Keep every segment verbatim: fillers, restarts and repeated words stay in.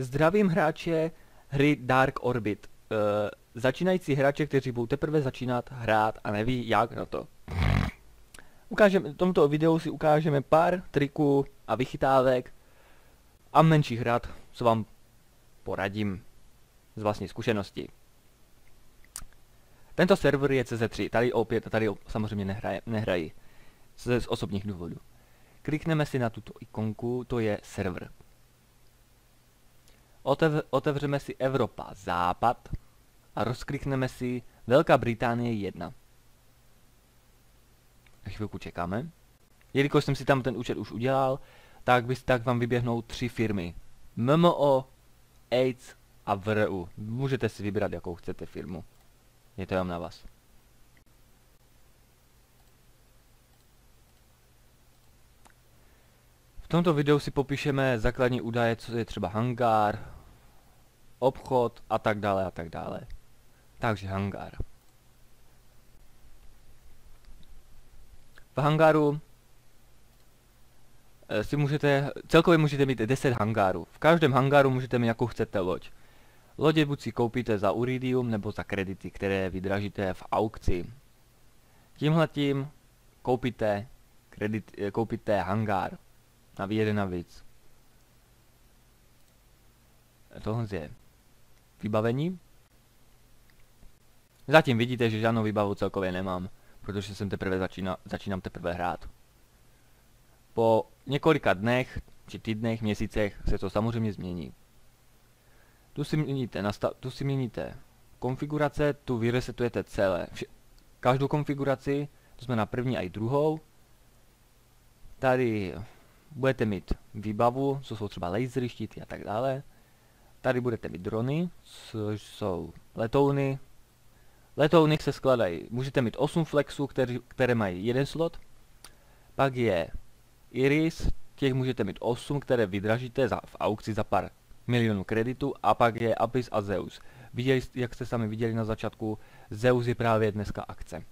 Zdravím hráče hry Dark Orbit. Uh, začínající hráče, kteří budou teprve začínat hrát a neví jak na to. Ukážeme, v tomto videu si ukážeme pár triků a vychytávek a menších rad, co vám poradím z vlastní zkušenosti. Tento server je C Z tři, tady opět, tady samozřejmě nehraje, nehrají z, z osobních důvodů. Klikneme si na tuto ikonku, to je server. Otev, otevřeme si Evropa Západ a rozklikneme si Velká Británie jedna. Chvilku čekáme. Jelikož jsem si tam ten účet už udělal, tak, bys, tak vám vyběhnou tři firmy. M M O, AIDS a V R U. Můžete si vybrat, jakou chcete firmu. Je to jenom na vás. V tomto videu si popíšeme základní údaje, co je třeba hangár, obchod a tak dále a tak dále. Takže hangár. V hangáru si můžete, celkově můžete mít deset hangárů. V každém hangáru můžete mít jakou chcete loď. Lodě buď si koupíte za uridium nebo za kredity, které vydražíte v aukci. Tímhletím koupíte, kredit, koupíte hangár na jeden navíc. Tohle je vybavení. Zatím vidíte, že žádnou výbavu celkově nemám, protože jsem teprve začína, začínám teprve hrát. Po několika dnech, či týdnech, měsících se to samozřejmě změní. Tu si měníte, tu si měníte konfigurace, tu vyresetujete celé. Vše, každou konfiguraci, to znamená první a i druhou. Tady budete mít výbavu, co jsou třeba lasery, štíty a tak dále. Tady budete mít drony, což jsou letouny. Letouny se skladají, můžete mít osm flexů, které, které mají jeden slot. Pak je Iris, těch můžete mít osm, které vydražíte za, v aukci za pár milionů kreditů. A pak je Abyss a Zeus. Viděli, jak jste sami viděli na začátku, Zeus je právě dneska akce.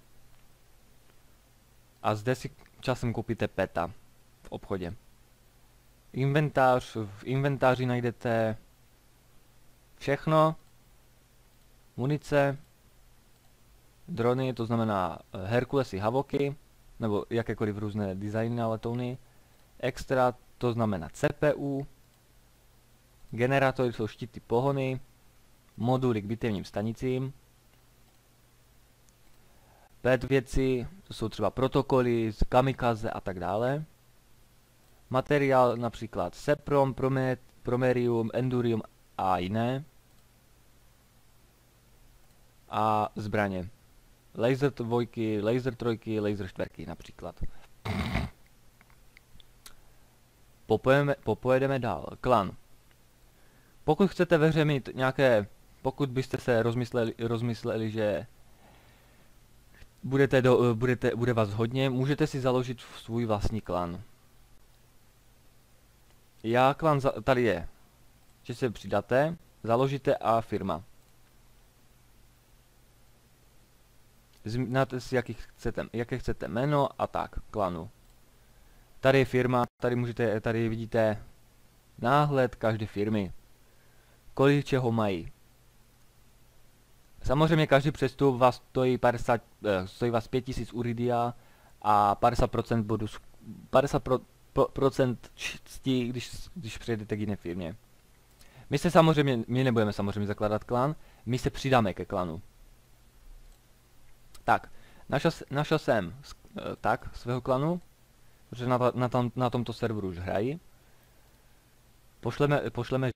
A zde si časem koupíte peta v obchodě. Inventář, v inventáři najdete všechno. Munice, drony, to znamená Herkulesy, Havoky, nebo jakékoliv různé designy na letouny. Extra, to znamená C P U. Generátory jsou štíty pohony. Moduly k bitevním stanicím. Pet věci, to jsou třeba protokoly, kamikaze a tak dále. Materiál například Seprom, Promet, Promerium, Endurium a jiné. A zbraně. Laser dvojky, laser trojky, laser čtverky například. Popojeme, popojedeme dál. Klan. Pokud chcete ve hře mít nějaké, pokud byste se rozmysleli, rozmysleli že budete do, budete, bude vás hodně, můžete si založit svůj vlastní klan. Já klan za, tady je, že se přidáte, založíte a firma. Znáte si, jaký chcete, jaké chcete jméno a tak, klanu. Tady je firma, tady můžete, tady vidíte náhled každé firmy. Kolik čeho mají. Samozřejmě každý přestup vás stojí, padesát, eh, stojí vás pět tisíc uridia a padesát procent bonus, padesát procent cti, když, když přejdete k jiné firmě. My se samozřejmě, my nebudeme samozřejmě zakládat klan, my se přidáme ke klanu. Tak, našel, našel jsem uh, tak svého klanu, protože na, na, tom, na tomto serveru už hrají. Pošleme, pošleme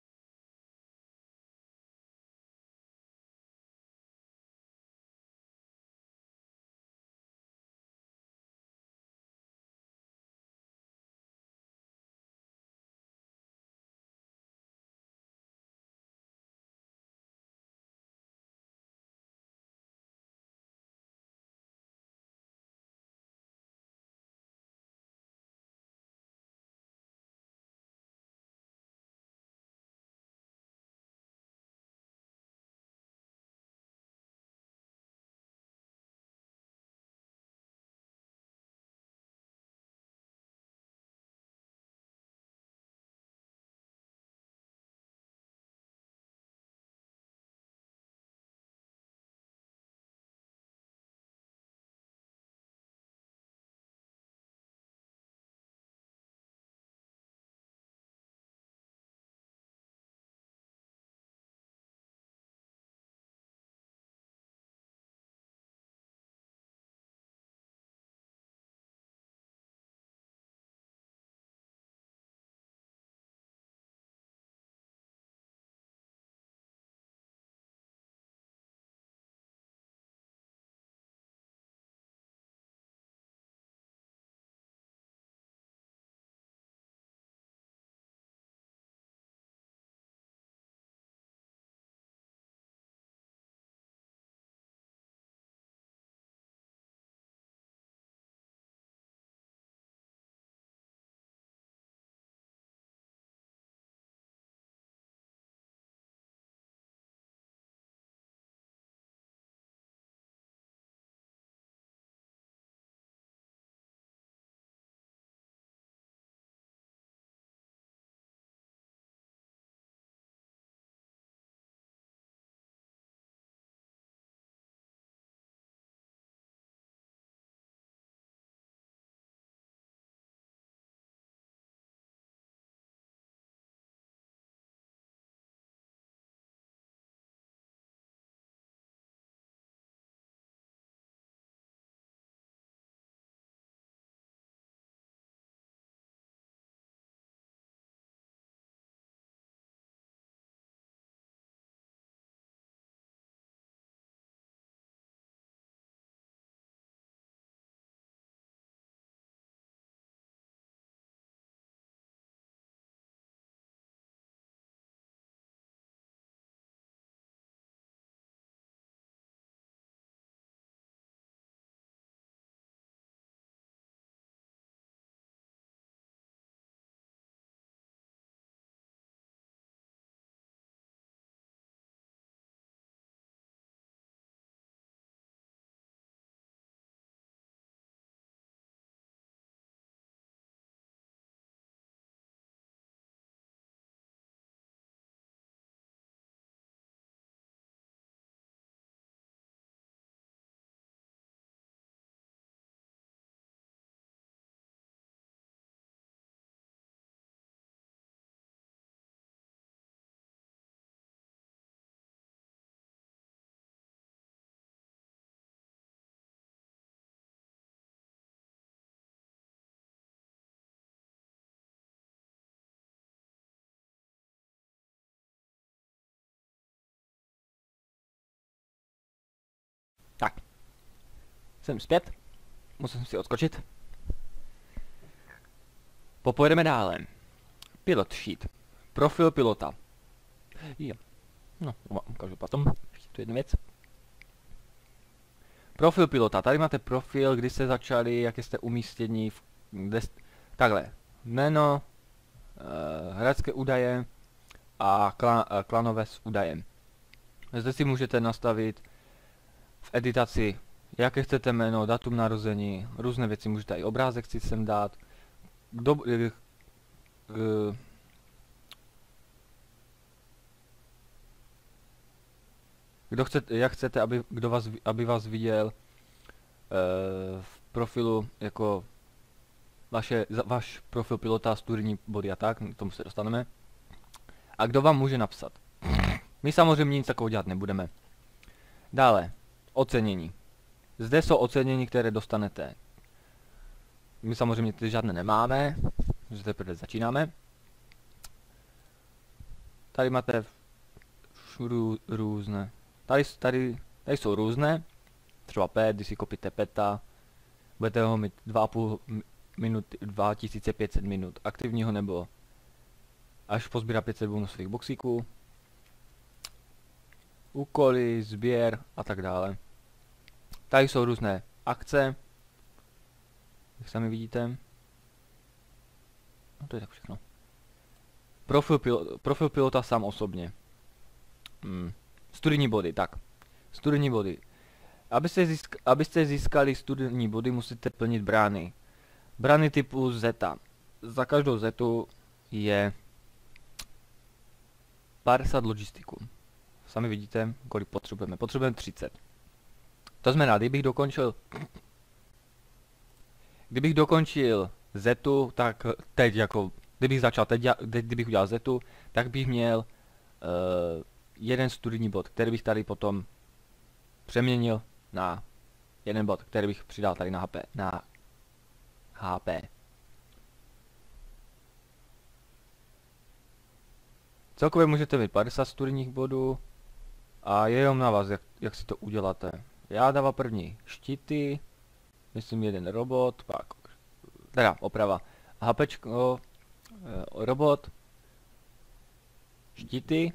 Jsem zpět. Musel jsem si odskočit. Popojedeme dále. Pilot sheet. Profil pilota. Jo. No, ukážu potom. Ještě tu jednu věc. Profil pilota. Tady máte profil, kdy jste začali, jak jste umístěni. V, kde jste, takhle. Jméno, uh, hráčské údaje a kla, uh, klanové s údajem. Zde si můžete nastavit v editaci, jaké chcete jméno, datum narození, různé věci, můžete i obrázek si sem dát. Kdo, uh, uh, kdo chcete, jak chcete, aby, kdo vás, aby vás viděl uh, v profilu, jako vaše, váš profil pilota, studijní body a tak, k tomu se dostaneme. A kdo vám může napsat. My samozřejmě nic takového dělat nebudeme. Dále, ocenění. Zde jsou ocenění, které dostanete. My samozřejmě ty žádné nemáme, že teprve začínáme. Tady máte rů, různé. Tady, tady, tady jsou různé. Třeba pet, když si kopíte peta, budete ho mít dva a půl minuty, dva tisíce pět set minut aktivního nebo až pozbírá pět set bonusových boxíků. Úkoly, sběr a tak dále. Tady jsou různé akce, jak sami vidíte. No to je tak všechno. Profil, pil profil pilota sám osobně. Hmm. Studijní body, tak. Studijní body. Abyste, získ abyste získali studijní body, musíte plnit brány. Brány typu Zeta. Za každou Zetu je padesát logistiků. Sami vidíte, kolik potřebujeme. Potřebujeme třicet. To znamená, kdybych dokončil Kdybych dokončil Zetu, tak teď jako, kdybych začal teď, kdybych udělal Zetu, tak bych měl uh, jeden studijní bod, který bych tady potom přeměnil na jeden bod, který bych přidal tady na H P. Na H P. Celkově můžete mít padesát studijních bodů a je jenom na vás, jak, jak si to uděláte. Já dávám první štíty, myslím jeden robot, pak, teda oprava, HPčko, e, robot, štíty,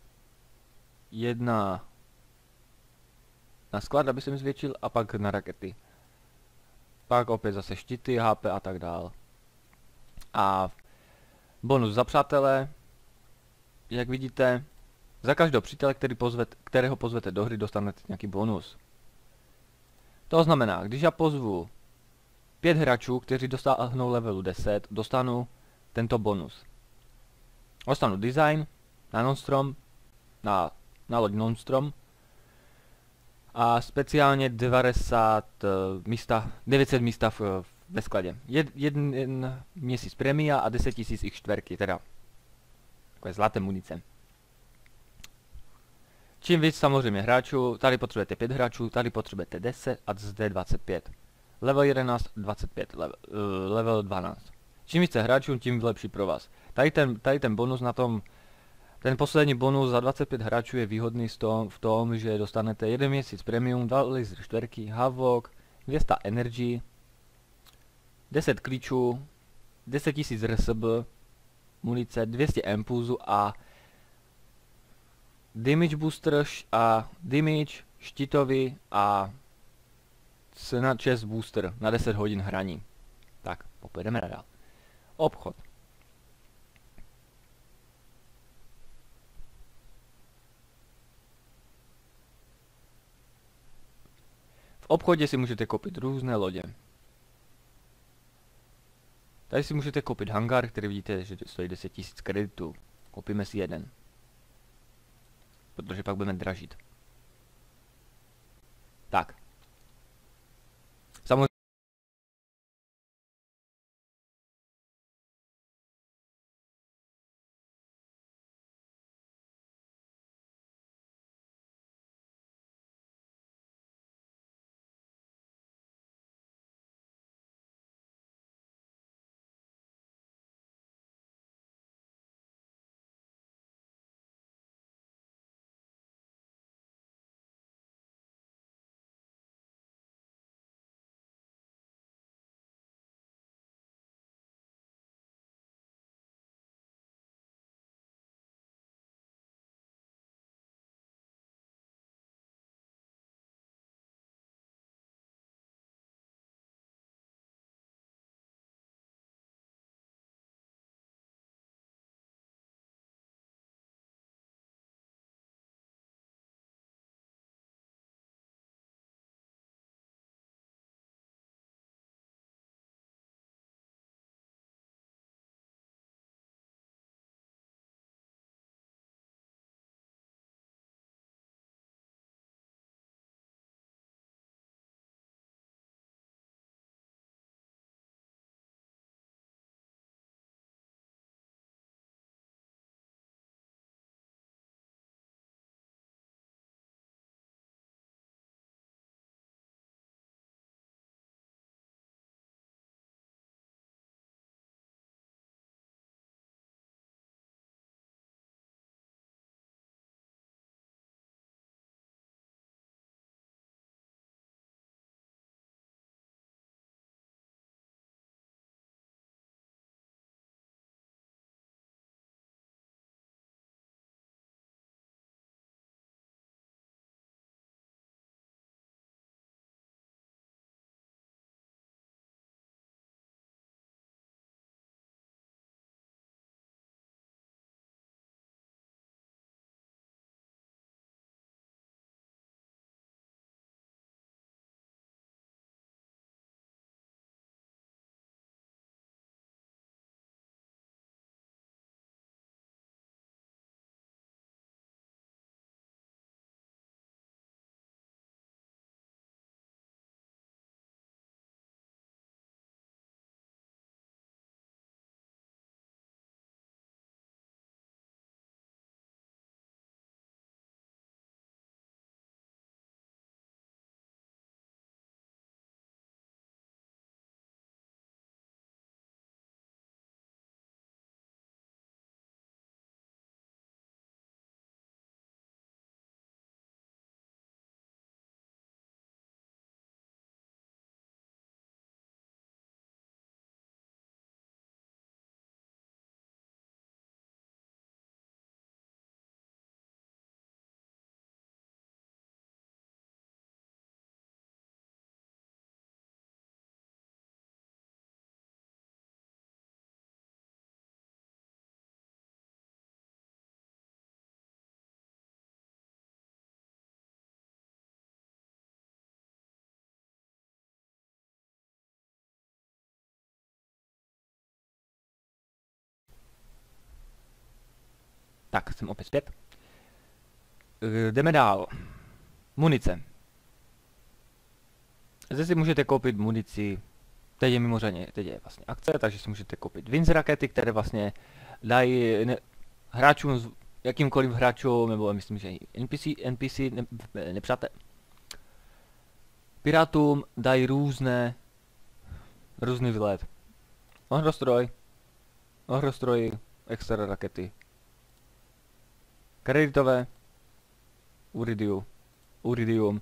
jedna na sklad, aby jsem zvětšil, a pak na rakety. Pak opět zase štíty, H P a tak dál. A bonus za přátelé, jak vidíte, za každého přítele, který pozvete, kterého pozvete do hry, dostanete nějaký bonus. To znamená, když já pozvu pět hráčů, kteří dosáhnou levelu deset, dostanu tento bonus. Dostanu design na Nonstrom, na, na loď Nonstrom a speciálně devadesát uh, místa, devět set místa v, ve skladě. Jed, jeden měsíc premia a deset tisíc jich čtverky, teda takové zlaté munice. Čím víc samozřejmě hráčů, tady potřebujete pět hráčů, tady potřebujete deset a zde dvacet pět. Level jedenáct, dvacet pět, level, uh, level dvanáct. Čím více hráčů, tím lepší pro vás. Tady ten, tady ten bonus na tom, ten poslední bonus za dvacet pět hráčů je výhodný z tom, v tom, že dostanete jeden měsíc premium, dva laser čtverky, Havok, dvě stě energy, deset klíčů, deset tisíc R S B, munice, dvě stě impulzů a damage booster a damage, štítový a cena chest booster na deset hodin hraní. Tak, pojedeme dál. Obchod. V obchodě si můžete koupit různé lodě. Tady si můžete koupit hangar, který vidíte, že stojí deset tisíc kreditů. Koupíme si jeden. Protože pak budeme dražit. Tak. Samozřejmě Tak, jsem opět zpět. E, jdeme dál. Munice. Zde si můžete koupit munici. Teď je mimořádně, teď je vlastně akce, takže si můžete koupit Vince rakety, které vlastně dají ne, hráčům, jakýmkoliv hráčům, nebo myslím, že i N P C, N P C ne, nepřátel. Pirátům dají různé, různý výlet. Ohrostroj, ohrostroj, extra rakety. Kreditové, Uridium, Uridium.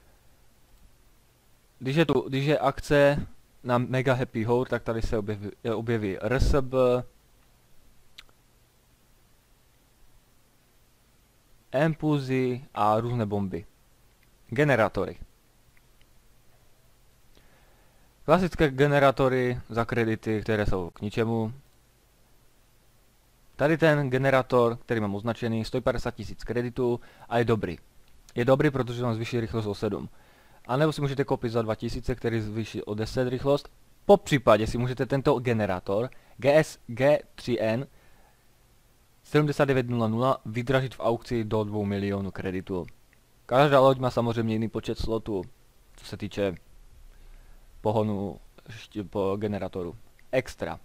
Když je, tu, když je akce na Mega Happy Hour, tak tady se objeví, objeví R S B, impulzy a různé bomby. Generátory. Klasické generátory za kredity, které jsou k ničemu. Tady ten generátor, který mám označený, stojí padesát tisíc kreditů a je dobrý. Je dobrý, protože vám zvýší rychlost o sedm. A nebo si můžete koupit za dva tisíce, který zvýší o deset rychlost. Po případě si můžete tento generátor G S G tři N sedmdesát devět nula nula vydražit v aukci do dvou milionů kreditů. Každá loď má samozřejmě jiný počet slotů, co se týče pohonu po generátoru. Extra.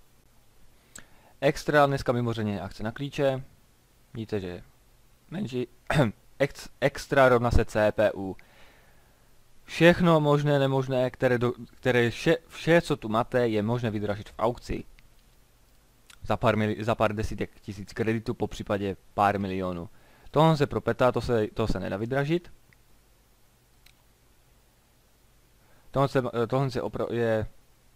Extra dneska mimořádně akce na klíče. Vidíte, že menší ex, extra rovná se C P U. Všechno možné, nemožné, které, do, které vše, vše, co tu máte, je možné vydražit v aukci. Za pár, mili, za pár desítek tisíc kreditů, po případě pár milionů. Tohle se pro peta, to se, to se nedá vydražit. Tohle se, tohle se opra- je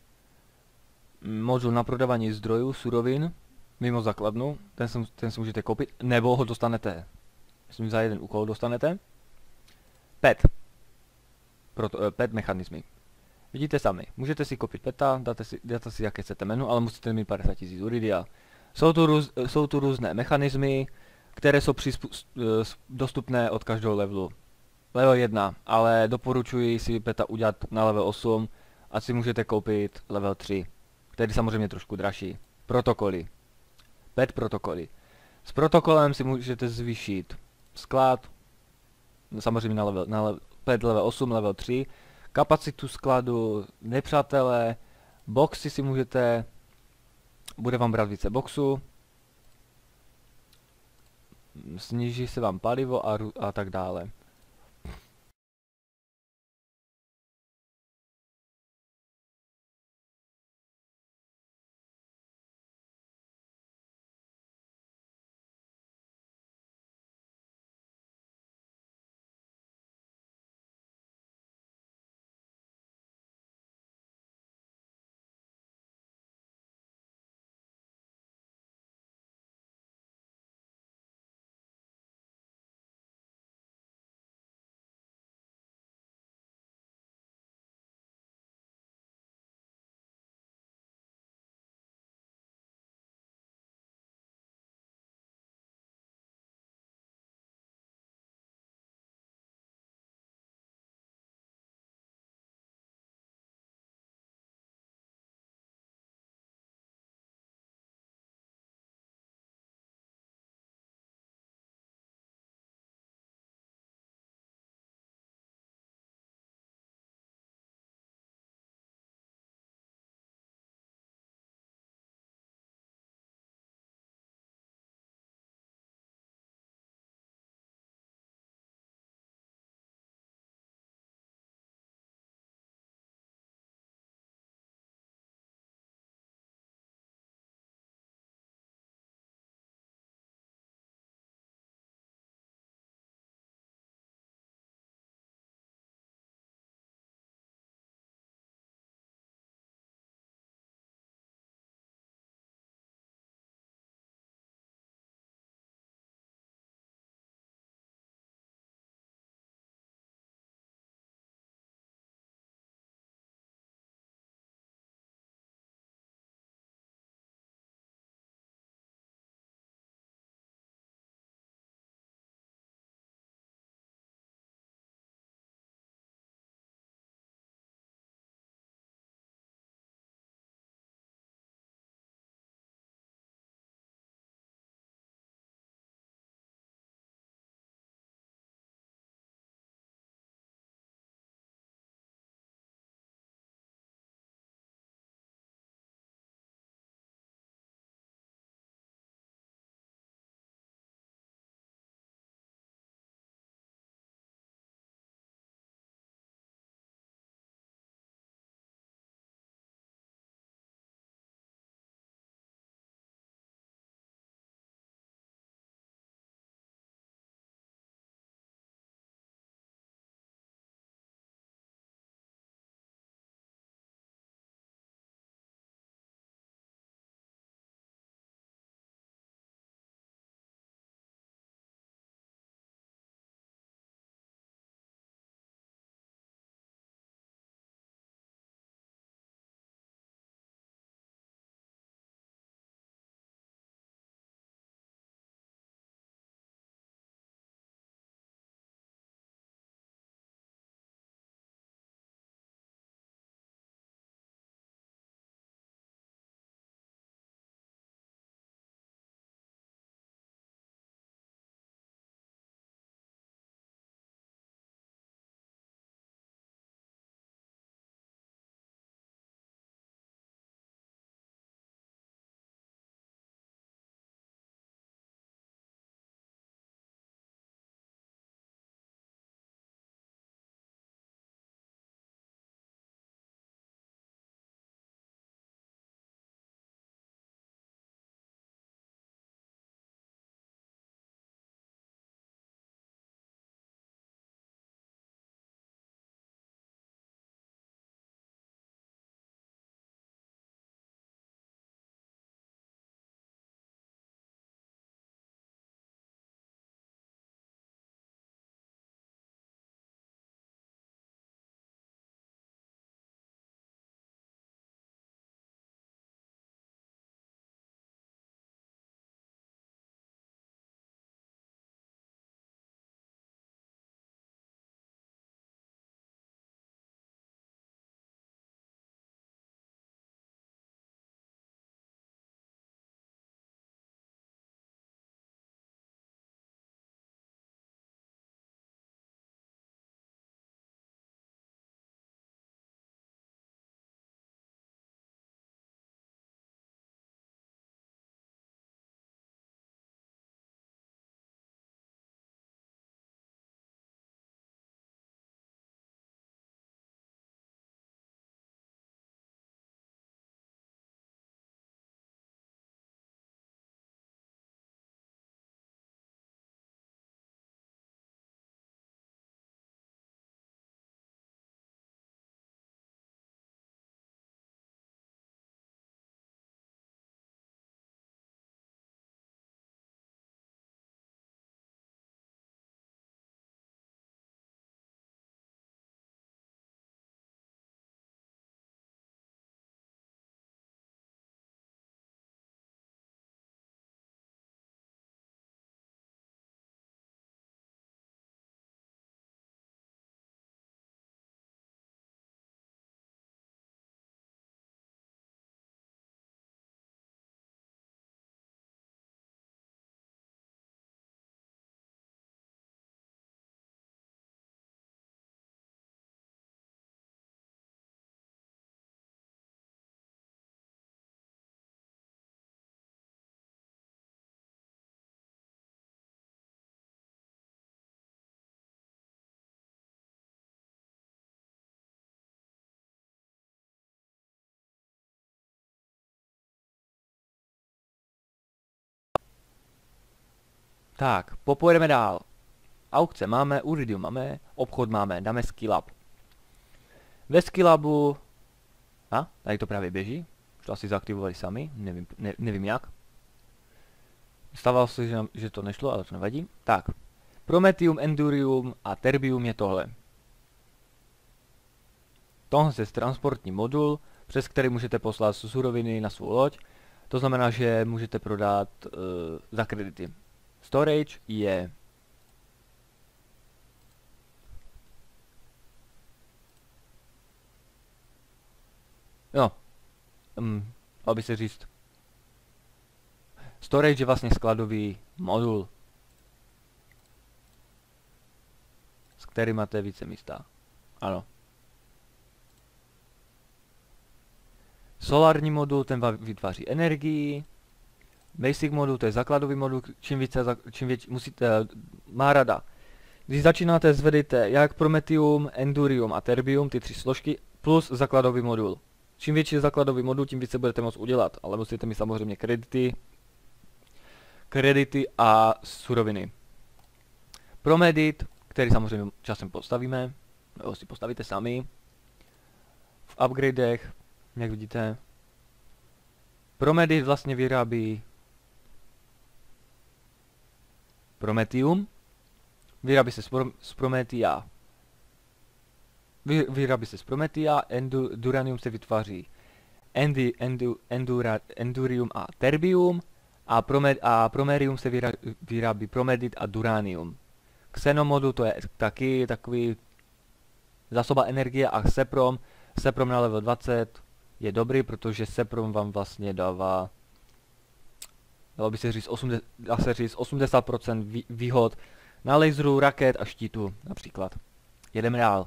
modul na prodávání zdrojů, surovin, mimo základnu. Ten, sem, ten si můžete koupit, nebo ho dostanete. Myslím, za jeden úkol dostanete. Pet. Proto, uh, pet mechanismy. Vidíte sami, můžete si koupit peta, dáte si, dáte si jaké chcete menu, ale musíte mít padesát tisíc uridia. Jsou tu, růz, jsou tu různé mechanismy, které jsou přizpů- dostupné od každého levelu. Level jedna, ale doporučuji si peta udělat na level osm a si můžete koupit level tři, který samozřejmě trošku dražší. Protokoly. Pet protokoly. S protokolem si můžete zvýšit sklad, samozřejmě na level, na level, pet level osm, level tři, kapacitu skladu, nepřátelé, boxy si můžete, bude vám brát více boxu, sníží se vám palivo a, a tak dále. Tak, popojedeme dál. Aukce máme, Uridium máme, obchod máme, dáme Skillab. Ve Skillabu... A, tady to právě běží. Už to asi zaaktivovali sami, nevím, ne, nevím jak. Stávalo se, že, že to nešlo, ale to nevadí. Tak, Prometheum, Endurium a Terbium je tohle. Tohle je transportní modul, přes který můžete poslat suroviny na svou loď. To znamená, že můžete prodat uh, za kredity. Storage je... No, um, aby se říct. Storage je vlastně skladový modul, s kterým máte více místa. Ano. Solární modul, ten vytváří energii. Basic modul, to je základový modul, čím více, čím větší, musíte, má rada. Když začínáte, zvedejte jak Prometheum, Endurium a Terbium, ty tři složky, plus základový modul. Čím větší je základový modul, tím více budete moct udělat, ale musíte mít samozřejmě kredity, kredity a suroviny. Promedit, který samozřejmě časem postavíme, nebo si postavíte sami. V upgradech, jak vidíte, Promedit vlastně vyrábí Prometheum, vyrábí se z, Pro, z Promethea, Vy, vyrábí se z Promethea, Endu, Duranium se vytváří Endu, Endu, Endura, Endurium a Terbium a, Promed, a Promerium se vyra, vyrábí Promedit a Duranium. Xenomodul to je taky takový zásoba energie a Seprom, Seprom na level dvacet je dobrý, protože Seprom vám vlastně dává, dalo by se říct, osmdesát, dá se říct osmdesát procent vý, výhod na laseru, raket a štítu například. Jedeme dál.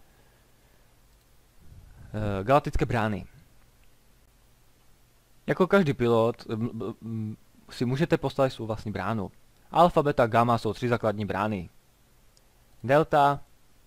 E, galaktické brány. Jako každý pilot m, m, si můžete postavit svou vlastní bránu. Alfa, beta, gamma jsou tři základní brány. Delta,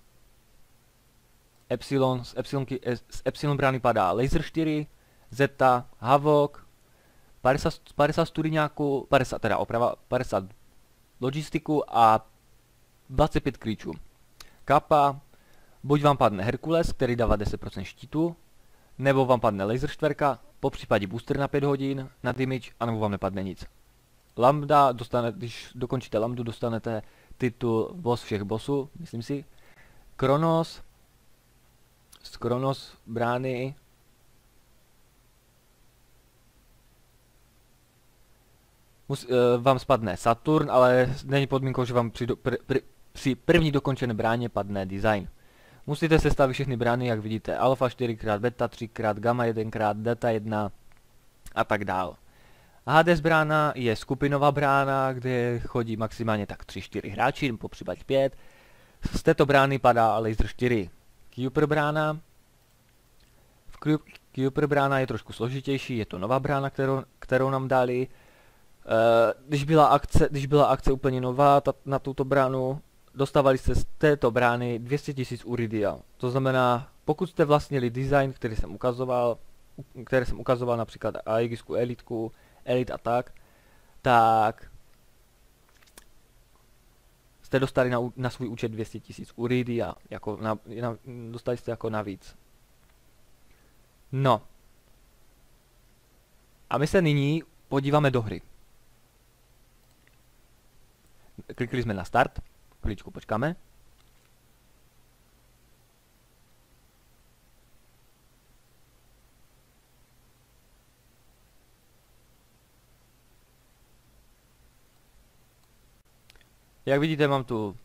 Epsilon, z, epsilonky, z Epsilon brány padá Laser čtyři, Zeta, Havok, padesát, padesát studijňáků, padesát, teda oprava, padesát logistiku a dvacet pět klíčů. Kappa, buď vám padne Herkules, který dává deset procent štítu, nebo vám padne Laser čtyři, po případě booster na pět hodin na damage, anebo vám nepadne nic. Lambda, dostane, když dokončíte Lambdu, dostanete titul boss všech bossů, myslím si. Kronos, z Kronos brány Mus, uh, vám spadne Saturn, ale není podmínkou, že vám při, do, pr, pr, při první dokončené bráně padne design. Musíte sestavit všechny brány, jak vidíte, Alpha čtyři krát, Beta tři krát, Gamma jedna krát, Delta jedna a tak dál. Hades brána je skupinová brána, kde chodí maximálně tak tři čtyři hráči, po případě pět. Z této brány padá Laser čtyři. Kuiper brána. V Kuiper brána je trošku složitější, je to nová brána, kterou, kterou nám dali. E, když, byla akce, když byla akce úplně nová ta, na tuto bránu, dostávali jste z této brány dvě stě tisíc Uridia. To znamená, pokud jste vlastnili design, který jsem ukazoval, který jsem ukazoval například Aegisku, Elitku, Elite a tak, tak jste dostali na, na svůj účet dvě stě tisíc Uridia, jako na, na, dostali jste jako navíc. No. A my se nyní podíváme do hry. Klikli jsme na start, chvíličku počkáme. Jak vidíte, mám tu